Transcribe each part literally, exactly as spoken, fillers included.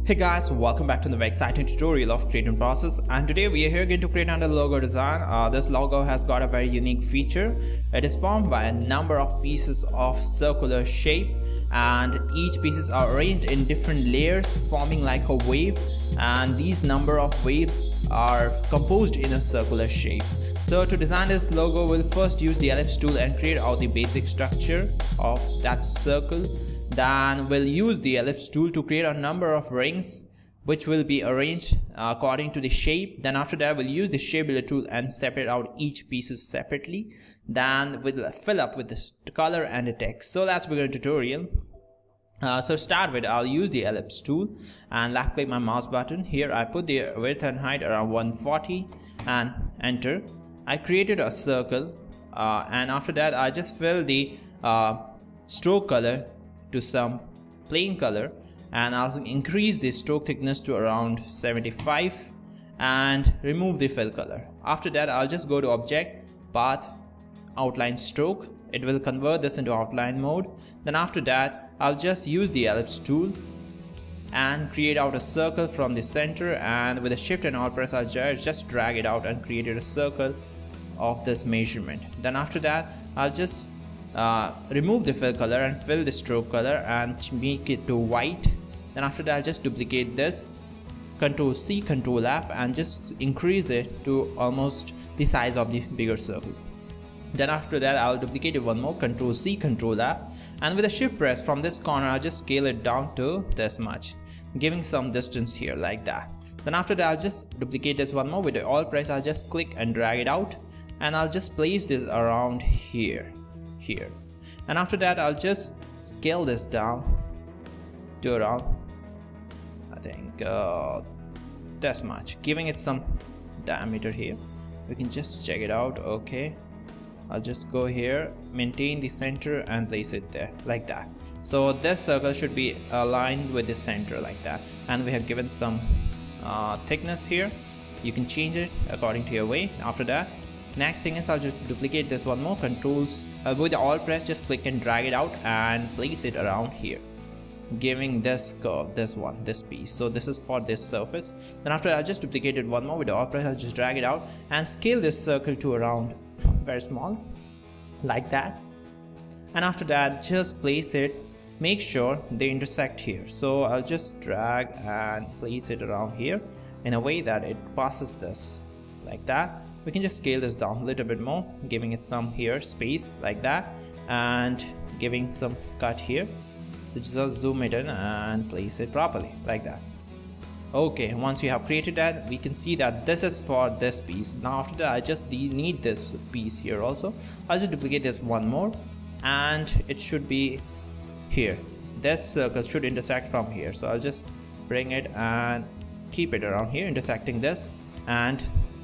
Hey guys, welcome back to the very exciting tutorial of Creating Process, and today we are here going to create another logo design. Uh, this logo has got a very unique feature. It is formed by a number of pieces of circular shape, and each pieces are arranged in different layers forming like a wave, and these number of waves are composed in a circular shape. So to design this logo, we'll first use the ellipse tool and create out the basic structure of that circle. Then we'll use the ellipse tool to create a number of rings which will be arranged according to the shape. Then after that we'll use the shape builder tool and separate out each pieces separately. Then we'll fill up with the color and the text. So let's begin the tutorial. Uh, so start with, I'll use the ellipse tool and left click my mouse button. Here I put the width and height around one forty and enter. I created a circle uh, and after that I just fill the uh, stroke color to some plain color, and I'll increase the stroke thickness to around seventy-five and remove the fill color. After that I'll just go to object, path, outline stroke. It will convert this into outline mode. Then after that I'll just use the ellipse tool and create out a circle from the center, and with a shift and alt press I'll just drag it out and created a circle of this measurement. Then after that I'll just Uh, remove the fill color and fill the stroke color and make it to white. Then after that I'll just duplicate this, control C, control F, and just increase it to almost the size of the bigger circle. Then after that I'll duplicate it one more, control C, control F, and with a shift press from this corner I'll just scale it down to this much, giving some distance here like that. Then after that I'll just duplicate this one more, with the alt press I'll just click and drag it out, and I'll just place this around here here and after that I'll just scale this down to around I think uh, this much, giving it some diameter here. We can just check it out. Okay, I'll just go here, maintain the center and place it there like that. So this circle should be aligned with the center like that, and we have given some uh, thickness here. You can change it according to your way. After that, next thing is I'll just duplicate this one more, controls uh, with the alt press just click and drag it out and place it around here, giving this curve, this one, this piece. So this is for this surface. Then after that I'll just duplicate it one more, with the alt press I'll just drag it out and scale this circle to around very small like that. And after that just place it, make sure they intersect here. So I'll just drag and place it around here in a way that it passes this like that. We can just scale this down a little bit more, giving it some here space like that, and giving some cut here. So just zoom it in and place it properly like that. Okay, once you have created that, we can see that this is for this piece. Now after that I just need this piece here also. I'll just duplicate this one more, and it should be here. This circle should intersect from here, so I'll just bring it and keep it around here, intersecting this, and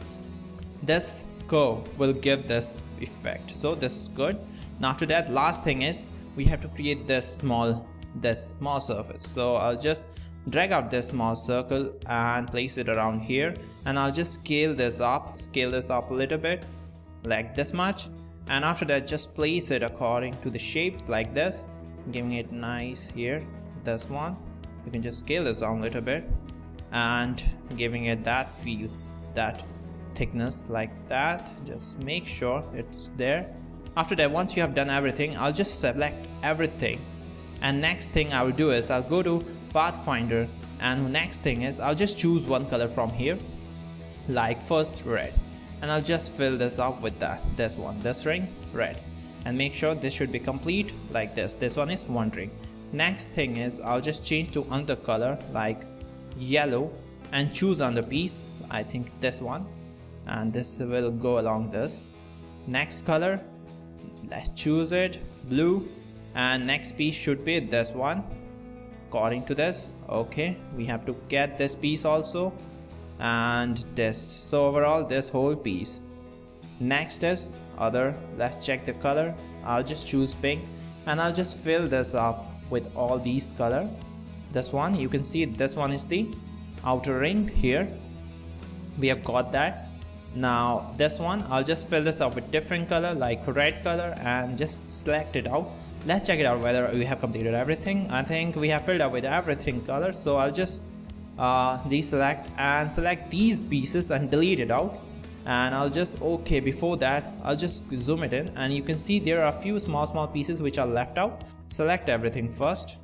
this curve will give this effect. So this is good. Now after that, last thing is we have to create this small this small surface. So I'll just drag out this small circle and place it around here, and I'll just scale this up scale this up a little bit like this much, and after that just place it according to the shape like this, giving it nice here. This one you can just scale this down a little bit and giving it that feel, that thickness like that. Just make sure it's there. After that, once you have done everything, I'll just select everything, and next thing I will do is I'll go to Pathfinder, and next thing is I'll just choose one color from here, like first red, and I'll just fill this up with that this one, this ring red, and make sure this should be complete like this. This one is one ring. Next thing is I'll just change to another color like yellow and choose another piece, I think this one, and this will go along this. Next color, let's choose it, blue, and next piece should be this one according to this. Okay, we have to get this piece also, and this. So overall this whole piece. Next is other, let's check the color. I'll just choose pink, and I'll just fill this up with all these color. This one, you can see this one is the outer ring here, we have got that. Now this one, I'll just fill this up with different color like red color and just select it out. Let's check it out whether we have completed everything. I think we have filled up with everything color, so I'll just uh, deselect and select these pieces and delete it out. And I'll just, okay, before that I'll just zoom it in, and you can see there are a few small small pieces which are left out. Select everything first,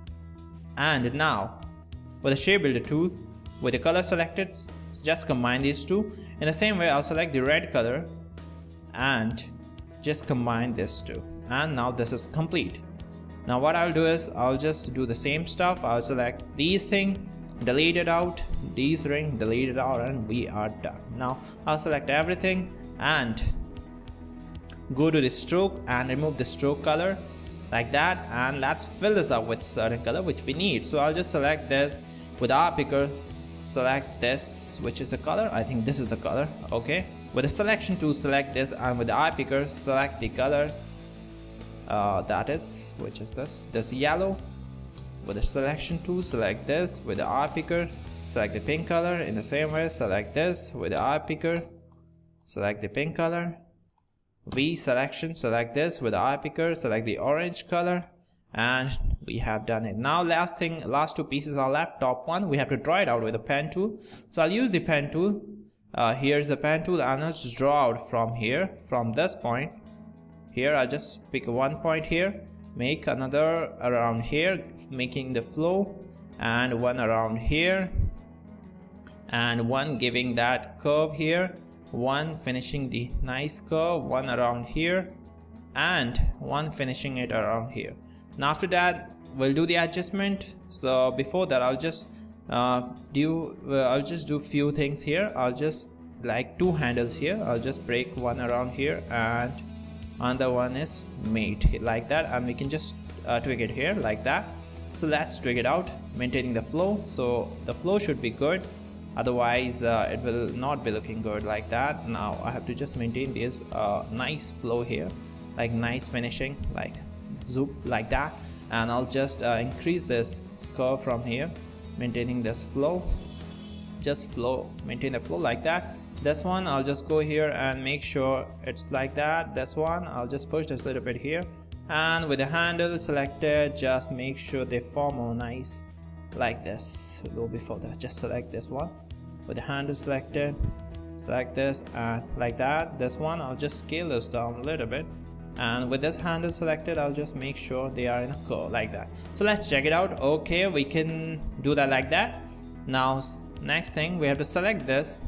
and now with the shape builder tool, with the color selected, just combine these two. In the same way, I'll select the red color and just combine this two, and now this is complete. Now what I'll do is I'll just do the same stuff. I'll select these things, delete it out, these ring, delete it out, and we are done. Now I'll select everything and go to the stroke and remove the stroke color like that, and let's fill this up with certain color which we need. So I'll just select this with our picker, select this, which is the color, I think this is the color. Okay, with the selection tool, select this, and with the eye picker, select the color uh, that is, which is this, this yellow. With the selection tool, select this, with the eye picker, select the pink color. In the same way, select this, with the eye picker, select the pink color. V selection, select this, with the eye picker, select the orange color, and we have done it. Now last thing, last two pieces are left. Top one, we have to draw it out with the pen tool. So I'll use the pen tool. Uh, here's the pen tool, and I'll just draw out from here, from this point here. I'll just pick one point here, make another around here, making the flow, and one around here, and one giving that curve here, one finishing the nice curve, one around here, and one finishing it around here. Now after that we'll do the adjustment. So before that I'll just uh, do uh, I'll just do few things here. I'll just like two handles here, I'll just break one around here, and another one is made like that, and we can just uh, twig it here like that. So let's twig it out, maintaining the flow. So the flow should be good, otherwise uh, it will not be looking good like that. Now I have to just maintain this uh, nice flow here, like nice finishing, like zoop like that, and I'll just uh, increase this curve from here, maintaining this flow, just flow, maintain the flow like that. This one I'll just go here and make sure it's like that. This one I'll just push this a little bit here, and with the handle selected, just make sure they form all nice like this. Though before that, just select this one with the handle selected, select this, and like that. This one I'll just scale this down a little bit, and with this handle selected, I'll just make sure they are in a curve like that. So let's check it out. Okay, we can do that like that. Now next thing, we have to select this,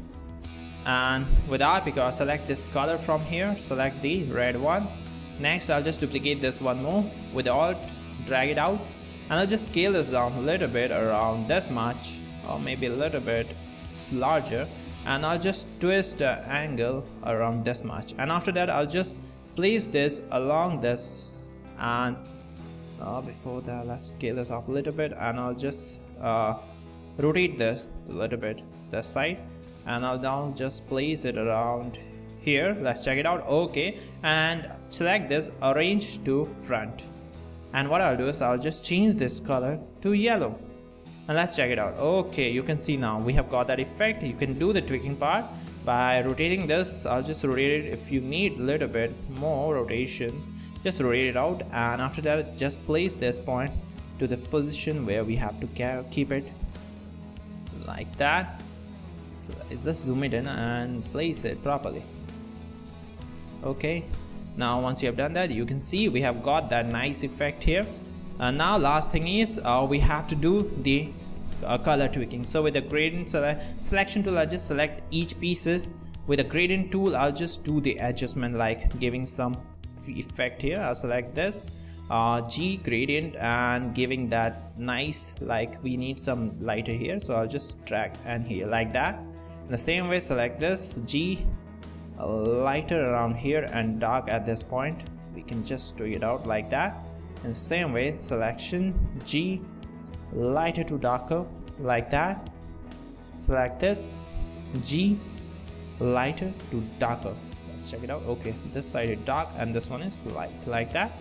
and with our picker I'll select this color from here, select the red one. Next I'll just duplicate this one more with the alt, drag it out, and I'll just scale this down a little bit around this much, or maybe a little bit larger, and I'll just twist the angle around this much. And after that I'll just place this along this, and uh, before that let's scale this up a little bit, and I'll just uh, rotate this a little bit this side, and I'll now just place it around here. Let's check it out. Okay, and select this, arrange to front, and what I'll do is I'll just change this color to yellow, and let's check it out. Okay, you can see now we have got that effect. You can do the tweaking part by rotating this. I'll just rotate it. If you need a little bit more rotation, just rotate it out, and after that just place this point to the position where we have to keep it like that. So let's just zoom it in and place it properly. Okay, now once you have done that, you can see we have got that nice effect here. And now last thing is uh, we have to do the uh, color tweaking. So with the gradient sele selection tool, I'll just select each pieces. With the gradient tool, I'll just do the adjustment, like giving some effect here. I'll select this uh, G gradient and giving that nice, like we need some lighter here, so I'll just drag and here like that. In the same way, select this G lighter around here and dark at this point. We can just do it out like that. In the same way, selection G lighter to darker like that. Select this G lighter to darker. Let's check it out. Okay, this side is dark and this one is light like that.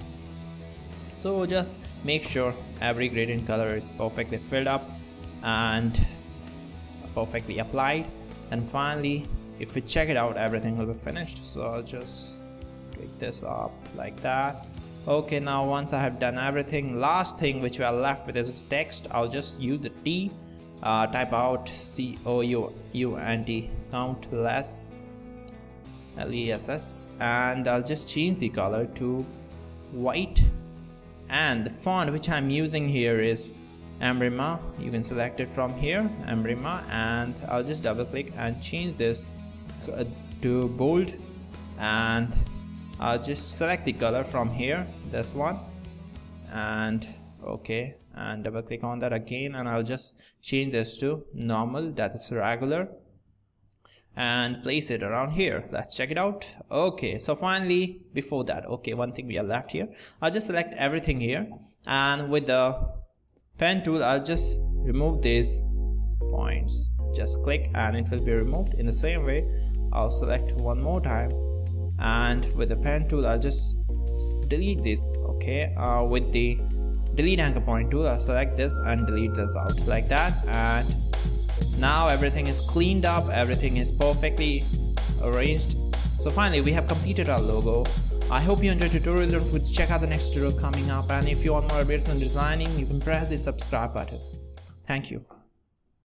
So just make sure every gradient color is perfectly filled up and perfectly applied. And finally, if we check it out, everything will be finished. So I'll just click this up like that. Okay, now once I have done everything, last thing which we are left with is text. I'll just use the T uh, type out C O U U N T, countless, L E S S, and I'll just change the color to white. And the font which I'm using here is Embrima. You can select it from here, Embrima, and I'll just double click and change this to bold, and I'll just select the color from here, this one, and okay, and double click on that again, and I'll just change this to normal, that is regular, and place it around here. Let's check it out. Okay, so finally, before that, okay, one thing we are left here, I'll just select everything here, and with the pen tool I'll just remove these points. Just click and it will be removed. In the same way, I'll select one more time, and with the pen tool I'll just delete this. Okay, uh, with the delete anchor point tool I'll select this and delete this out like that, and now everything is cleaned up, everything is perfectly arranged. So finally we have completed our logo. I hope you enjoyed the tutorial. Don't forget to check out the next tutorial coming up, and if you want more updates on designing, you can press the subscribe button. Thank you.